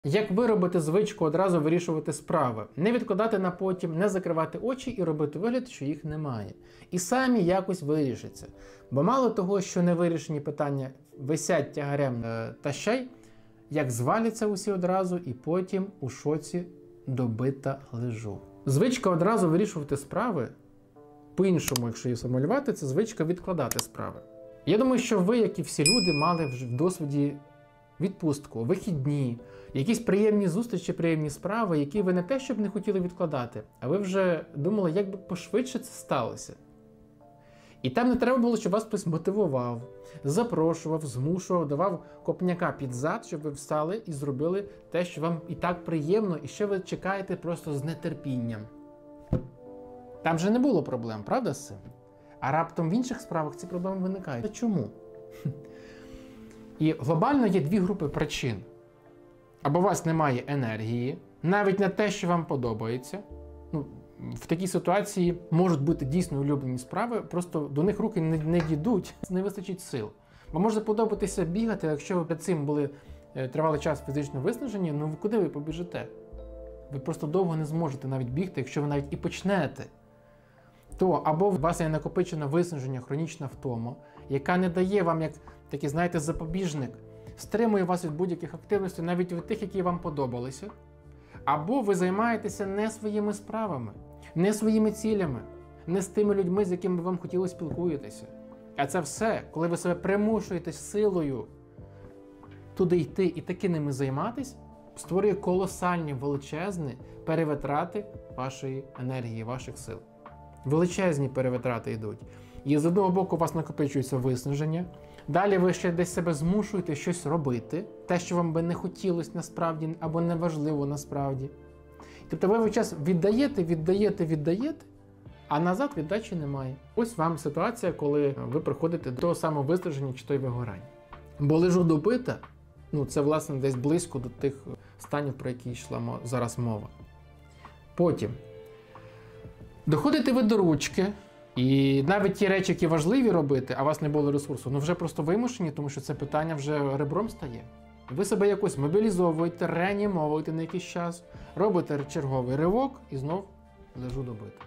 Як виробити звичку одразу вирішувати справи, не відкладати на потім, не закривати очі і робити вигляд, що їх немає. І самі якось вирішиться. Бо мало того, що невирішені питання висять тягарем та ще й, як зваляться усі одразу і потім у шоці добита лежу. Звичка одразу вирішувати справи, по-іншому, якщо її сформулювати, це звичка відкладати справи. Я думаю, що ви, як і всі люди, мали вже в досвіді відпустку, вихідні, якісь приємні зустрічі, приємні справи, які ви не те, щоб не хотіли відкладати, а ви вже думали, як би пошвидше це сталося. І там не треба було, щоб вас хтось мотивував, запрошував, змушував, давав копняка під зад, щоб ви встали і зробили те, що вам і так приємно, і що ви чекаєте просто з нетерпінням. Там же не було проблем, правда з цим? А раптом в інших справах ці проблеми виникають. Чому? І глобально є дві групи причин. Або у вас немає енергії, навіть на те, що вам подобається. В такій ситуації можуть бути дійсно улюблені справи, просто до них руки не дійдуть, не вистачить сил. Бо може подобатися бігати, якщо ви перед цим були тривалий час фізично виснажені, куди ви побіжите? Ви просто довго не зможете навіть бігти, якщо ви навіть і почнете. То або у вас є накопичене виснаження, хронічна втома, яка не дає вам, як такий, знаєте, запобіжник, стримує вас від будь-яких активностей, навіть від тих, які вам подобалися. Або ви займаєтеся не своїми справами, не своїми цілями, не з тими людьми, з якими вам хотілося спілкуватися. А це все, коли ви себе примушуєте силою туди йти і таки ними займатися, створює колосальні, величезні перевитрати вашої енергії, ваших сил. Величезні перевитрати йдуть. І з одного боку у вас накопичується виснаження, далі ви ще десь себе змушуєте щось робити, те, що вам би не хотілося насправді, або не важливо насправді. Тобто ви весь час віддаєте, а назад віддачі немає. Ось вам ситуація, коли ви приходите до того самого виснаження чи той вигорання. Бо лежу добита, це власне десь близько до тих станів, про які йшла зараз мова. Потім доходите ви до ручки, і навіть ті речі, які важливі робити, а у вас не було ресурсу, вже просто вимушені, тому що це питання вже ребром стає. Ви себе якось мобілізовуєте, реанімовуєте на якийсь час, робите черговий ривок і знов лежу добити.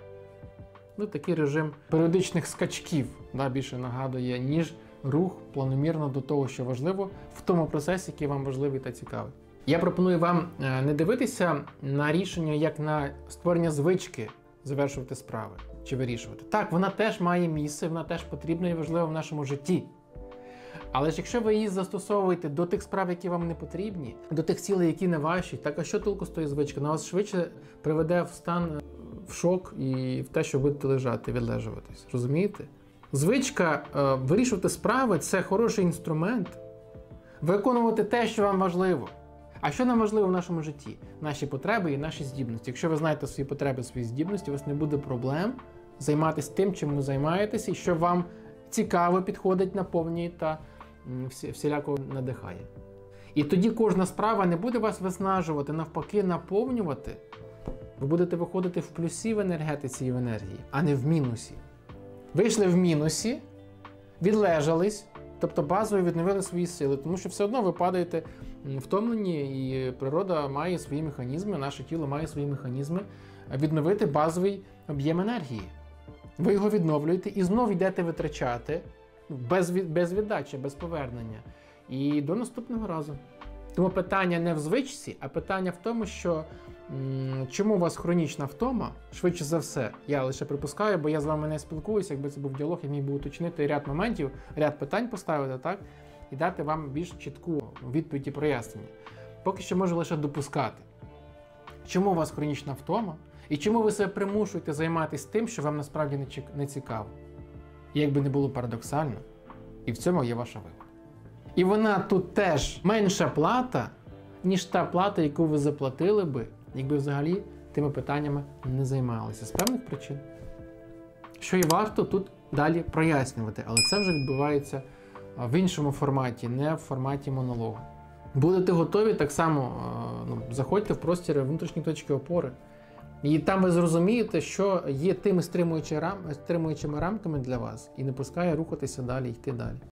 Такий режим періодичних скачків більше нагадує, ніж рух планомірно до того, що важливо, в тому процесі, який вам важливий та цікавий. Я пропоную вам не дивитися на рішення, як на створення звички завершувати справи чи вирішувати. Так, вона теж має місце, вона теж потрібна і важлива в нашому житті. Але ж якщо ви її застосовуєте до тих справ, які вам не потрібні, до тих цілей, які не ваші, так а що толку з тої звички? Вона вас швидше приведе в стан, в шок і в те, що будете лежати, відлежуватись. Розумієте? Звичка вирішувати справи – це хороший інструмент. Виконувати те, що вам важливо. А що нам важливо в нашому житті? Наші потреби і наші здібності. Якщо ви знаєте свої потреби, свої здібності, у вас не буде проблем займатися тим, чим ви займаєтеся, і що вам цікаво підходить, наповнює та всіляко надихає. І тоді кожна справа не буде вас виснажувати, навпаки наповнювати. Ви будете виходити в плюсі в енергетиці і в енергії, а не в мінусі. Вийшли в мінусі, відлежались, тобто базово відновили свої сили, тому що все одно ви падаєте втомлені, і природа має свої механізми, наше тіло має свої механізми відновити базовий об'єм енергії. Ви його відновлюєте і знову йдете витрачати без віддачі, без повернення. І до наступного разу. Тому питання не в звичці, а питання в тому, що чому у вас хронічна втома, швидше за все, я лише припускаю, бо я з вами не спілкуюся, якби це був діалог, я міг би уточнити ряд моментів, ряд питань поставити, так? І дати вам більш чітку відповідь і прояснення. Поки що можу лише допускати. Чому у вас хронічна втома? І чому ви себе примушуєте займатися тим, що вам насправді не цікаво? І якби не було парадоксально, і в цьому є ваша вигода. І вона тут теж менша плата, ніж та плата, яку ви заплатили би, якби взагалі тими питаннями не займалися з певних причин. Що і варто тут далі прояснювати, але це вже відбувається в іншому форматі, не в форматі монологу. Будете готові, так само заходьте в простір внутрішньої точки опори. І там ви зрозумієте, що є тими стримуючими рамками для вас і не пускає рухатися далі, йти далі.